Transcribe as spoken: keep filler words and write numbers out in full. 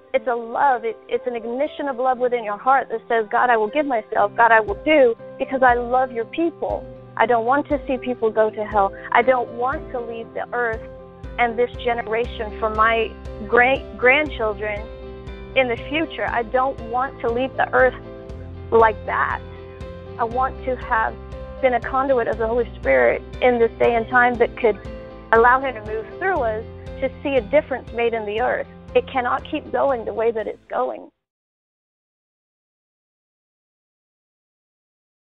it's a love. It, it's an ignition of love within your heart that says, God, I will give myself. God, I will do, because I love your people. I don't want to see people go to hell. I don't want to leave the earth and this generation for my great grandchildren in the future. I don't want to leave the earth like that. I want to have been a conduit of the Holy Spirit in this day and time that could allow him to move through us to see a difference made in the earth. It cannot keep going the way that it's going.